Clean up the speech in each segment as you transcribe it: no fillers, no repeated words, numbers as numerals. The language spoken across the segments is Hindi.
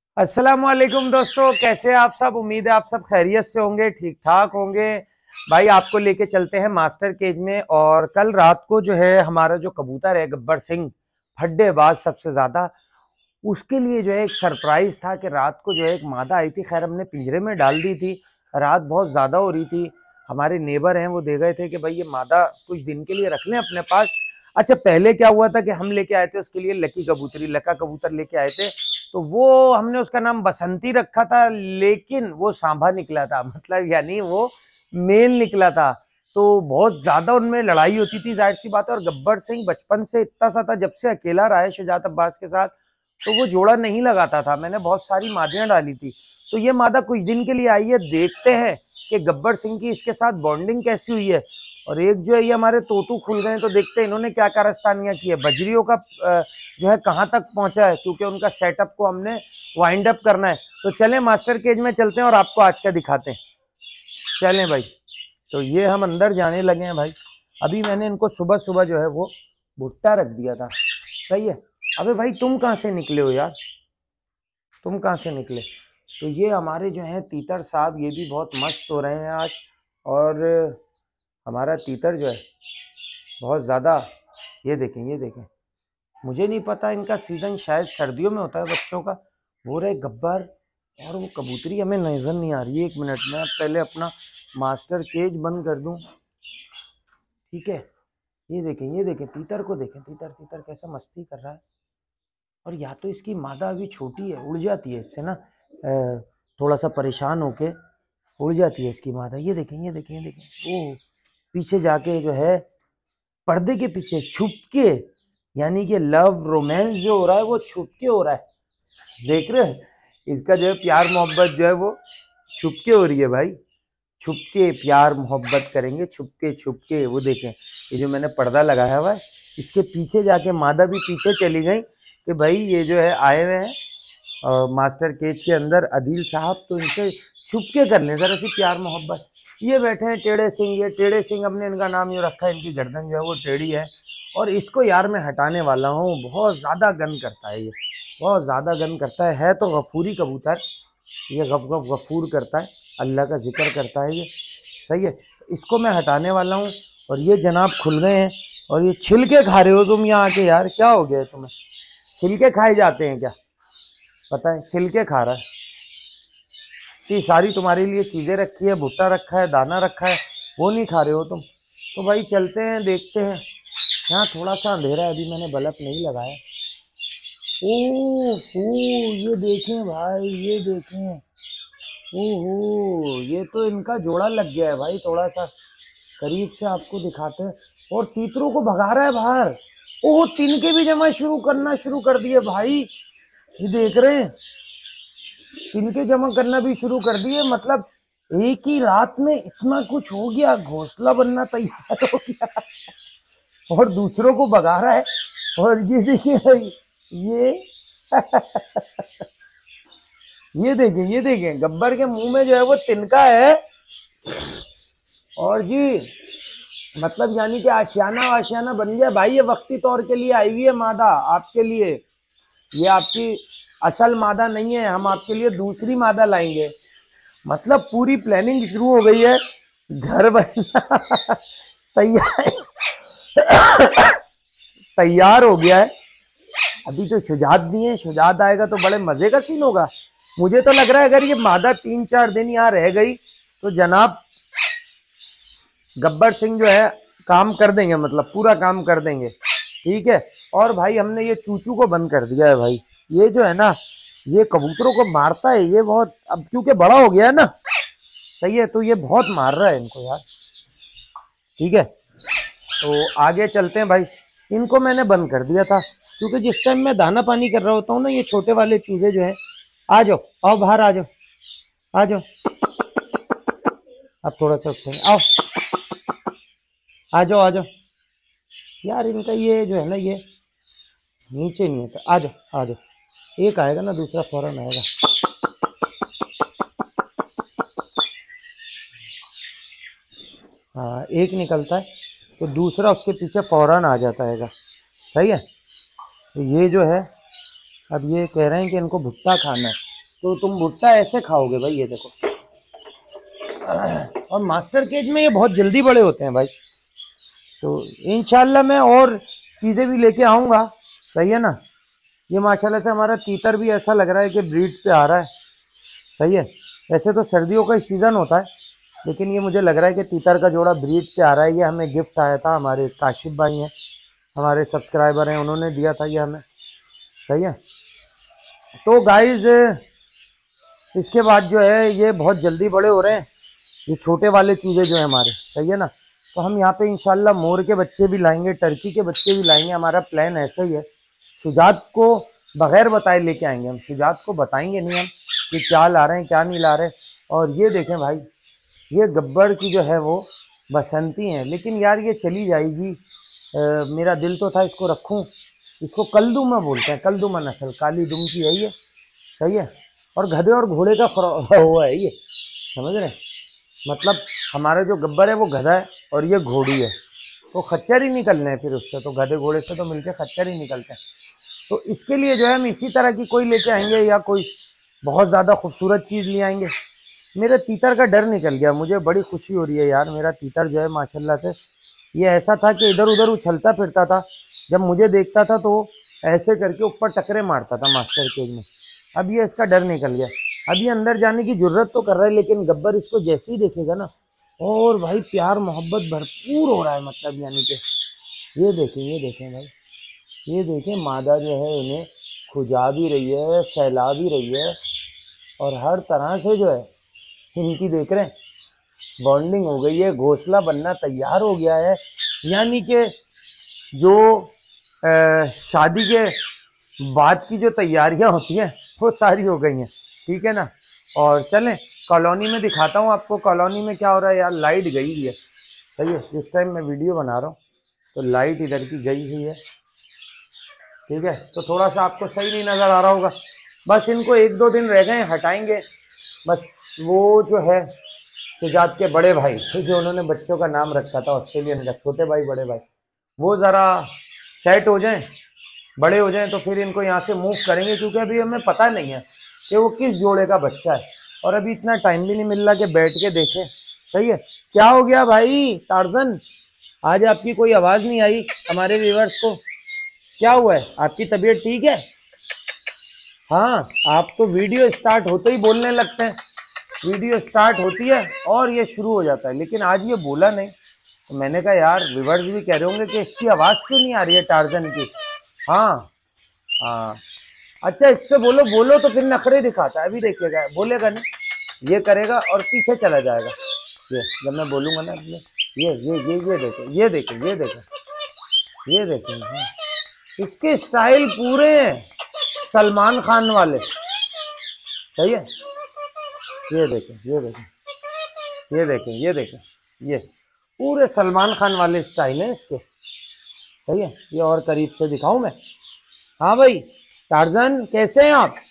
अस्सलाम वालेकुम दोस्तों, कैसे हैं आप सब। उम्मीद है आप सब खैरियत से होंगे, ठीक ठाक होंगे। भाई आपको लेके चलते हैं मास्टर केज में। और कल रात को जो है हमारा जो कबूतर है गब्बर सिंह, फड्डेबाज सबसे ज्यादा, उसके लिए जो है एक सरप्राइज था कि रात को जो है एक मादा आई थी। खैर हमने पिंजरे में डाल दी थी, रात बहुत ज्यादा हो रही थी। हमारे नेबर हैं वो दे गए थे कि भाई ये मादा कुछ दिन के लिए रख लें अपने पास। अच्छा, पहले क्या हुआ था कि हम लेके आए थे उसके लिए लकी कबूतरी, लका कबूतर लेके आए थे। तो वो हमने उसका नाम बसंती रखा था, लेकिन वो सांभा निकला था, मतलब यानी वो मेल निकला था। तो बहुत ज्यादा उनमें लड़ाई होती थी, जाहिर सी बात है। और गब्बर सिंह बचपन से इतना सा था, जब से अकेला रहा है शुजात अब्बास के साथ, तो वो जोड़ा नहीं लगाता था। मैंने बहुत सारी मादियां डाली थी। तो ये मादा कुछ दिन के लिए आई है, देखते हैं कि गब्बर सिंह की इसके साथ बॉन्डिंग कैसी हुई है। और एक जो है ये हमारे तोतू खुल गए, तो देखते हैं इन्होंने क्या कारस्तानियां की है। बजरियों का जो है कहाँ तक पहुंचा है, क्योंकि उनका सेटअप को हमने वाइंड अप करना है। तो चलें मास्टर केज में चलते हैं और आपको आज का दिखाते हैं। चलें भाई। तो ये हम अंदर जाने लगे हैं भाई। अभी मैंने इनको सुबह सुबह जो है वो भुट्टा रख दिया था, सही है। अबे भाई तुम कहाँ से निकले हो यार, तुम कहाँ से निकले। तो ये हमारे जो हैं तीतर साहब, ये भी बहुत मस्त हो रहे हैं आज। और हमारा तीतर जो है बहुत ज़्यादा, ये देखें ये देखें। मुझे नहीं पता, इनका सीज़न शायद सर्दियों में होता है बच्चों का। वो रहे गब्बर, और वो कबूतरी हमें नजर नहीं आ रही है। एक मिनट में पहले अपना मास्टर केज बंद कर दूं, ठीक है। ये देखें तीतर को देखें, तीतर तीतर कैसा मस्ती कर रहा है। और या तो इसकी मादा अभी छोटी है, उड़ जाती है इससे ना, थोड़ा सा परेशान होके उड़ जाती है इसकी मादा। ये देखें ये देखें ये देखें, ओ पीछे जाके जो है पर्दे के पीछे छुप के, यानी कि लव रोमांस जो हो रहा है वो छुप के हो रहा है। देख रहे हैं, इसका जो है प्यार मोहब्बत जो है वो छुप के हो रही है भाई। छुप के प्यार मोहब्बत करेंगे, छुप के। वो देखें, ये जो मैंने पर्दा लगाया हुआ है, इसके पीछे जाके मादा भी पीछे चली गई कि भाई ये जो है आए हुए हैं मास्टर केज के अंदर अदील साहब, तो इनसे छुप के कर लें जरा सी प्यार मोहब्बत। ये बैठे हैं टेढ़े सिंह, ये टेढ़े सिंह हमने इनका नाम यूँ रखा है, इनकी गर्दन जो है वो टेढ़ी है। और इसको यार मैं हटाने वाला हूँ, बहुत ज़्यादा गन करता है ये, बहुत ज़्यादा गन करता है तो गफूरी कबूतर, ये गफ गफ गफूर करता है, अल्लाह का जिक्र करता है ये, सही है। इसको मैं हटाने वाला हूँ। और ये जनाब खुल गए हैं, और ये छिलके खा रहे हो तुम यहाँ आके, यार क्या हो गया तुम्हें। छिलके खाए जाते हैं क्या, पता है, छिलके खा रहा है। ये सारी तुम्हारे लिए चीज़ें रखी है, भुट्टा रखा है, दाना रखा है, वो नहीं खा रहे हो तुम। तो भाई चलते हैं, देखते हैं। यहाँ थोड़ा सा अंधेरा है, अभी मैंने बल्ब नहीं लगाया। ओह ये देखें भाई, ये देखें, ओहो ये तो इनका जोड़ा लग गया है भाई। थोड़ा सा करीब से आपको दिखाते हैं। और तीतरों को भगा रहा है बाहर। ओह तिनके भी जमा शुरू कर दिए भाई, ये देख रहे हैं, तिनके जमा करना भी शुरू कर दिए। मतलब एक ही रात में इतना कुछ हो गया, घोंसला बनना तैयार हो गया और दूसरों को भगा रहा है। और ये देखिए भाई, ये ये देखें गब्बर के मुंह में जो है वो तिनका है। और जी मतलब यानी कि आशियाना वाशियाना बन गया भाई। ये वक्ती तौर के लिए आई हुई है मादा आपके लिए, ये आपकी असल मादा नहीं है, हम आपके लिए दूसरी मादा लाएंगे। मतलब पूरी प्लानिंग शुरू हो गई है, घर बनना तैयार तैयार हो गया है। अभी तो शुजात नहीं है, शुजात आएगा तो बड़े मजे का सीन होगा। मुझे तो लग रहा है अगर ये मादा 3-4 दिन यहाँ रह गई तो जनाब गब्बर सिंह जो है काम कर देंगे, मतलब पूरा काम कर देंगे, ठीक है। और भाई हमने ये चूचू को बंद कर दिया है भाई। ये जो है ना, ये कबूतरों को मारता है ये बहुत, अब क्योंकि बड़ा हो गया है ना, सही है, तो ये बहुत मार रहा है इनको यार, ठीक है। तो आगे चलते हैं भाई। इनको मैंने बंद कर दिया था क्योंकि जिस टाइम मैं दाना पानी कर रहा होता हूँ ना, ये छोटे वाले चूजे जो है, आ जाओ आओ बाहर, आ जाओ आ जाओ। अब थोड़ा सा उठते हैं, आओ आ जाओ आ जाओ। यार इनका ये जो है ना, ये नीचे नहीं आता। आ जाओ आ जाओ, एक आएगा ना दूसरा फौरन आएगा। हाँ एक निकलता है तो दूसरा उसके पीछे फौरन आ जाता है, सही है। तो ये जो है अब ये कह रहे हैं कि इनको भुट्टा खाना है, तो तुम भुट्टा ऐसे खाओगे भाई, ये देखो। और मास्टर केज में ये बहुत जल्दी बड़े होते हैं भाई। तो इंशाल्लाह मैं और चीजें भी लेके आऊंगा, सही है ना। ये माशाल्लाह से हमारा तीतर भी ऐसा लग रहा है कि ब्रीड पे आ रहा है, सही है। वैसे तो सर्दियों का ही सीजन होता है, लेकिन ये मुझे लग रहा है कि तीतर का जोड़ा ब्रीड पे आ रहा है। ये हमें गिफ्ट आया था, हमारे काशिफ भाई हैं, हमारे सब्सक्राइबर हैं, उन्होंने दिया था ये हमें, सही है। तो गाइज इसके बाद जो है ये बहुत जल्दी बड़े हो रहे हैं, ये छोटे वाले चूजे जो है हमारे, सही है ना। तो हम यहाँ पे इंशाल्लाह मोर के बच्चे भी लाएंगे, टर्की के बच्चे भी लाएंगे, हमारा प्लान ऐसा ही है। शुजात को बगैर बताए लेके आएंगे हम, शुजात को बताएंगे नहीं हम कि क्या ला रहे हैं क्या नहीं ला रहे। और ये देखें भाई, ये गब्बर की जो है वो बसंती हैं, लेकिन यार ये चली जाएगी। मेरा दिल तो था इसको रखूं। इसको कलदुमा बोलते हैं, कलदुमा नस्ल, काली दुम की है ये, सही है। और गधे और घोड़े का हुआ है ये, समझ रहे हैं। मतलब हमारा जो गब्बर है वो गधा है और ये घोड़ी है, तो खच्चर ही निकलने हैं फिर उससे, तो गधे घोड़े से तो मिलके खच्चर ही निकलते हैं। तो इसके लिए जो है हम इसी तरह की कोई लेके आएंगे, या कोई बहुत ज़्यादा खूबसूरत चीज़ ले आएंगे। मेरे तीतर का डर निकल गया, मुझे बड़ी खुशी हो रही है यार। मेरा तीतर जो है माशाल्लाह से, ये ऐसा था कि इधर उधर उछलता फिरता था, जब मुझे देखता था तो ऐसे करके ऊपर टकरे मारता था मास्टर केज में। अब ये इसका डर निकल गया, अभी अंदर जाने की जरूरत तो कर रहा है, लेकिन गब्बर इसको जैसे ही देखेगा ना, और भाई प्यार मोहब्बत भरपूर हो रहा है, मतलब यानी कि ये देखें भाई, ये देखें मादा जो है इन्हें खुजा भी रही है, सहला भी रही है, और हर तरह से जो है इनकी देख रहे हैं बॉन्डिंग हो गई है, घोंसला बनना तैयार हो गया है। यानी कि जो शादी के बाद की जो तैयारियां होती हैं वो सारी हो गई हैं, ठीक है ना। और चलें कॉलोनी में दिखाता हूँ आपको, कॉलोनी में क्या हो रहा है यार। लाइट गई हुई है, सही है, जिस टाइम मैं वीडियो बना रहा हूँ तो लाइट इधर की गई हुई है, ठीक है। तो थोड़ा सा आपको सही नहीं नज़र आ रहा होगा, बस इनको 1-2 दिन रह गए, हटाएंगे बस। वो जो है शुजात के बड़े भाई, जो उन्होंने बच्चों का नाम रखा था ऑस्ट्रेलियन का, छोटे भाई बड़े भाई, वो ज़रा सेट हो जाएं, बड़े हो जाएं, तो फिर इनको यहाँ से मूव करेंगे, क्योंकि अभी हमें पता नहीं है कि वो किस जोड़े का बच्चा है, और अभी इतना टाइम भी नहीं मिल रहा कि बैठ के देखें, सही है। क्या हो गया भाई टार्जन, आज आपकी कोई आवाज़ नहीं आई हमारे व्यूअर्स को, क्या हुआ है, आपकी तबीयत ठीक है? हाँ, आप तो वीडियो स्टार्ट होते ही बोलने लगते हैं, वीडियो स्टार्ट होती है और ये शुरू हो जाता है, लेकिन आज ये बोला नहीं। तो मैंने कहा यार व्यूअर्स भी कह रहे होंगे कि इसकी आवाज़ क्यों नहीं आ रही है टार्जन की। हाँ हाँ, अच्छा इससे बोलो बोलो तो फिर नखरे दिखाता है, अभी देखिएगा, बोलेगा नहीं, ये करेगा और पीछे चला जाएगा। ये जब मैं बोलूँगा ना, ये देखें, इसके स्टाइल पूरे हैं सलमान खान वाले, सही है। ये देखें, ये पूरे सलमान खान वाले स्टाइल है इसके, सही है। ये और करीब से दिखाऊं मैं? हाँ भाई टार्जन कैसे हैं आप?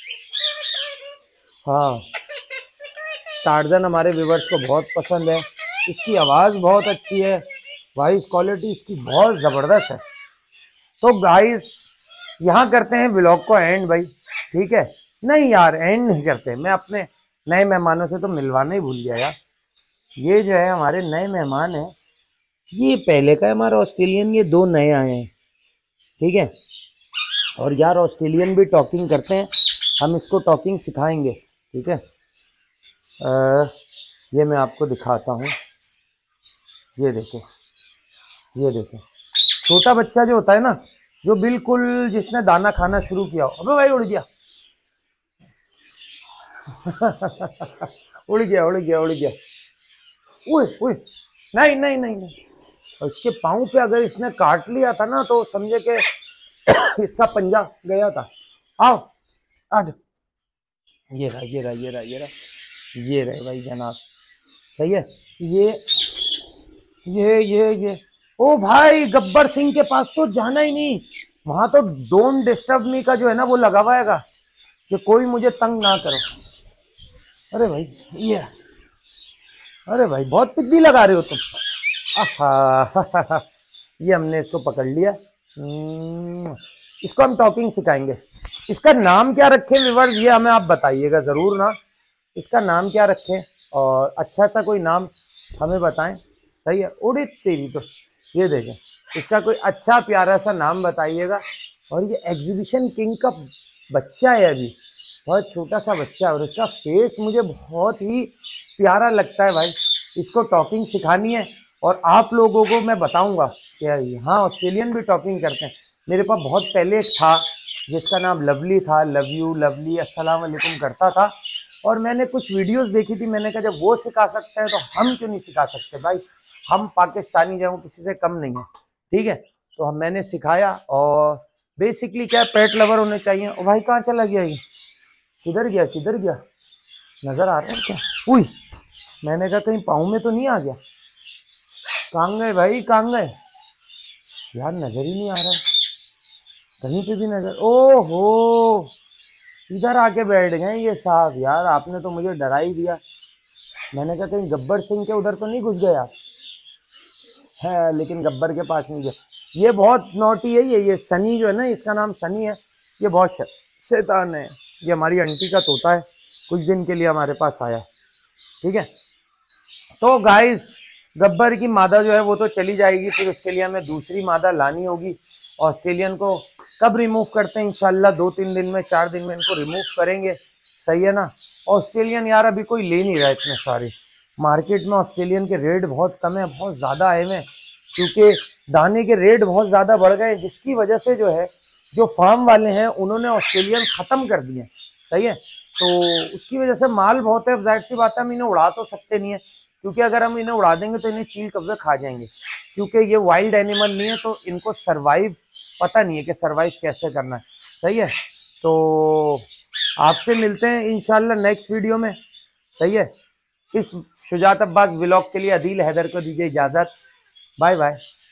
हाँ, टार्जन हमारे व्यूअर्स को बहुत पसंद है, इसकी आवाज़ बहुत अच्छी है, वॉइस क्वालिटी इसकी बहुत ज़बरदस्त है। तो गाइस यहाँ करते हैं व्लॉग को एंड भाई, ठीक है। नहीं यार एंड नहीं करते, मैं अपने नए मेहमानों से तो मिलवाना ही भूल गया यार। ये जो है हमारे नए मेहमान हैं, ये पहले का है हमारा ऑस्ट्रेलियन, ये 2 नए आए हैं, ठीक है। और यार ऑस्ट्रेलियन भी टॉकिंग करते हैं, हम इसको टॉकिंग सिखाएंगे, ठीक है। ये मैं आपको दिखाता हूँ, ये देखें छोटा बच्चा जो होता है ना, जो बिल्कुल जिसने दाना खाना शुरू किया हो, अबे भाई उड़ गया उड़ गया, उए नहीं। और इसके पाँव पे अगर इसने काट लिया था ना, तो समझे कि इसका पंजा गया था। आओ आज, ये रहे भाई जनाब, सही है। ये ओ भाई गब्बर सिंह के पास तो जाना ही नहीं, वहां तो डोंट डिस्टर्ब मी का जो है ना वो लगा हुआ है कि कोई मुझे तंग ना करो। अरे भाई अरे भाई बहुत पिद्दी लगा रहे हो तुम। आहा ये हमने इसको पकड़ लिया, इसको हम टॉकिंग सिखाएंगे, इसका नाम क्या रखें व्यूअर्स, ये हमें आप बताइएगा जरूर ना, इसका नाम क्या रखें, और अच्छा सा कोई नाम हमें बताएं। सही है, उड़ी तेरी तो, ये देखें, इसका कोई अच्छा प्यारा सा नाम बताइएगा। और ये एग्जीबिशन किंग का बच्चा है, अभी बहुत छोटा सा बच्चा है, और इसका फेस मुझे बहुत ही प्यारा लगता है भाई। इसको टॉकिंग सिखानी है, और आप लोगों को मैं बताऊंगा कि हाँ ऑस्ट्रेलियन भी टॉकिंग करते हैं। मेरे पास बहुत पहले एक था जिसका नाम लवली था, लव यू, लवली, अस्सलाम वालेकुम करता था, और मैंने कुछ वीडियोस देखी थी, मैंने कहा जब वो सिखा सकते हैं तो हम क्यों नहीं सिखा सकते भाई। हम पाकिस्तानी जो किसी से कम नहीं है, ठीक है। तो हम मैंने सिखाया, और बेसिकली क्या पेट लवर होने चाहिए। और भाई कहाँ चला गया ये, किधर गया किधर गया, नजर आ रहा है क्या? उई, मैंने कहा कहीं पाँव में तो नहीं आ गया। कहाँ गए भाई, कहाँ गए यार, नजर ही नहीं आ रहा है कहीं पे भी नजर। ओहो, इधर आके बैठ गए ये साहब, यार आपने तो मुझे डरा ही दिया। मैंने कहा कहीं गब्बर सिंह के उधर तो नहीं घुस गए आप, है लेकिन गब्बर के पास नहीं गए। ये बहुत नोटी है, ये सनी जो है ना, इसका नाम सनी है, ये बहुत शैतान है। ये हमारी आंटी का तोता है, कुछ दिन के लिए हमारे पास आया, ठीक है। तो गाइस, गब्बर की मादा जो है वो तो चली जाएगी, फिर उसके लिए हमें दूसरी मादा लानी होगी। ऑस्ट्रेलियन को कब रिमूव करते हैं, इंशाल्लाह 2-3 दिन में, 4 दिन में इनको रिमूव करेंगे, सही है ना। ऑस्ट्रेलियन यार अभी कोई ले नहीं रहा इतने सारे, मार्केट में ऑस्ट्रेलियन के रेट बहुत कम है, बहुत ज़्यादा आए हुए, क्योंकि दाने के रेट बहुत ज़्यादा बढ़ गए, जिसकी वजह से जो है जो फार्म वाले हैं उन्होंने ऑस्ट्रेलियन ख़त्म कर दिए, सही है। तो उसकी वजह से माल बहुत है। अब जाहिर सी बात है हम इन्हें उड़ा तो सकते नहीं है, क्योंकि अगर हम इन्हें उड़ा देंगे तो इन्हें चील कब्जे खा जाएंगे, क्योंकि ये वाइल्ड एनिमल नहीं है, तो इनको सर्वाइव पता नहीं है कि सर्वाइव कैसे करना है, सही है। तो आपसे मिलते हैं इंशाल्लाह नेक्स्ट वीडियो में, सही है। इस शुजात अब्बास व्लॉग के लिए अदील हैदर को दीजिए इजाज़त, बाय बाय।